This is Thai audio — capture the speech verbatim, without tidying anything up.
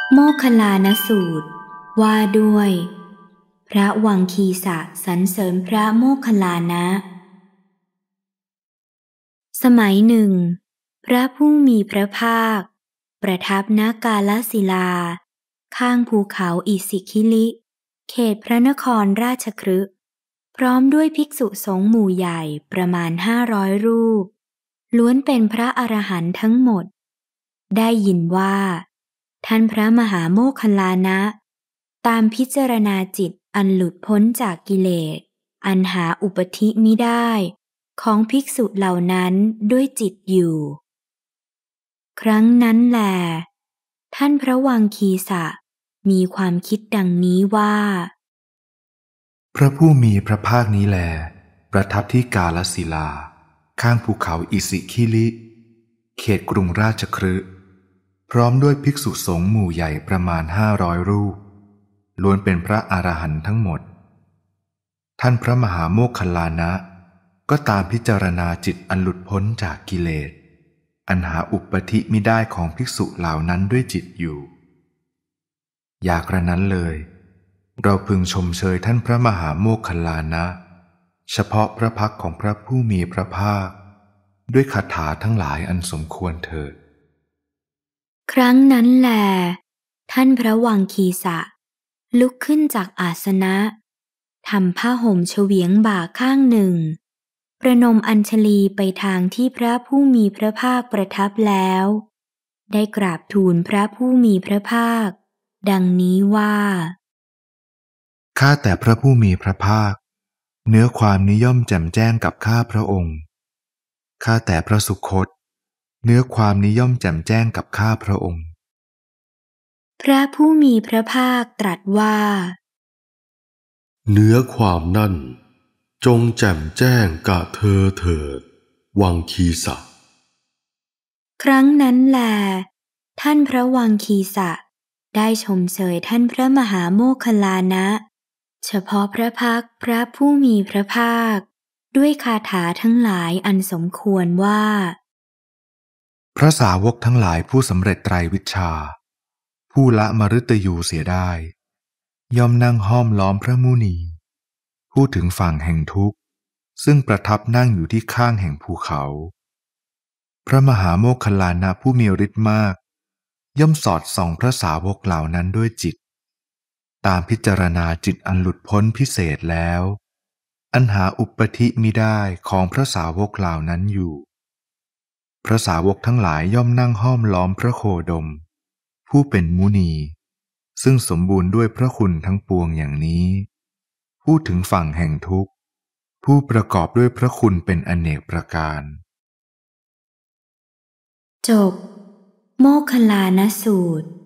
โมคคัลลานสูตรว่าด้วยพระวังคีสะสรรเสริญพระโมคคัลลานะ สมัยหนึ่งพระผู้มีพระภาคประทับณกาลสิลาข้างภูเขาอิสิคิลิเขตพระนครราชคฤห์พร้อมด้วยภิกษุสงฆ์หมู่ใหญ่ประมาณห้าร้อยรูปล้วนเป็นพระอรหันต์ทั้งหมดได้ยินว่าท่านพระมหาโมคคัลลานะตามพิจารณาจิตอันหลุดพ้นจากกิเลสอันหาอุปธิมิได้ของภิกษุเหล่านั้นด้วยจิตอยู่ครั้งนั้นแลท่านพระวังคีสะมีความคิดดังนี้ว่าพระผู้มีพระภาคนี้แลประทับที่กาลสิลาข้างภูเขาอิสิคิลิเขตกรุงราชคฤห์พร้อมด้วยภิกษุสงฆ์หมู่ใหญ่ประมาณห้าร้อยรูปล้วนเป็นพระอรหันต์ทั้งหมดท่านพระมหาโมคคัลลานะก็ตามพิจารณาจิตอันหลุดพ้นจากกิเลสอันหาอุปธิมิได้ของภิกษุเหล่านั้นด้วยจิตอยู่อย่ากระนั้นเลยเราพึงชมเชยท่านพระมหาโมคคัลลานะเฉพาะพระพักของพระผู้มีพระภาคด้วยคาถาทั้งหลายอันสมควรเถิดครั้งนั้นแลท่านพระวังคีสะลุกขึ้นจากอาสนะทำผ้าห่มเฉวียงบ่าข้างหนึ่งประนมอัญชลีไปทางที่พระผู้มีพระภาคประทับแล้วได้กราบทูลพระผู้มีพระภาคดังนี้ว่าข้าแต่พระผู้มีพระภาคเนื้อความนิย่อมแจ่มแจ้งกับข้าพระองค์ข้าแต่พระสุคตเนื้อความนิย่อมแจ่มแจ้งกับข้าพระองค์พระผู้มีพระภาคตรัสว่าเนื้อความนั่นจงแจ่มแจ้งกับเธอเถิดวังคีสะครั้งนั้นแลท่านพระวังคีสะได้ชมเชยท่านพระมหาโมคคัลลานะเฉพาะพระพักตร์พระผู้มีพระภาคด้วยคาถาทั้งหลายอันสมควรว่าพระสาวกทั้งหลายผู้สำเร็จไตรวิชชาผู้ละมฤตยูเสียได้ย่อมนั่งห้อมล้อมพระมุนีพูดถึงฝั่งแห่งทุกข์ซึ่งประทับนั่งอยู่ที่ข้างแห่งภูเขาพระมหาโมคคัลลานะผู้มีฤทธิ์มากย่อมสอดส่องพระสาวกเหล่านั้นด้วยจิตตามพิจารณาจิตอันหลุดพ้นพิเศษแล้วอันหาอุปธิมิได้ของพระสาวกเหล่านั้นอยู่พระสาวกทั้งหลายย่อมนั่งห้อมล้อมพระโคดมผู้เป็นมุนีซึ่งสมบูรณ์ด้วยพระคุณทั้งปวงอย่างนี้พูดถึงฝั่งแห่งทุกข์ผู้ประกอบด้วยพระคุณเป็นอเนกประการจบโมคคัลลานสูตร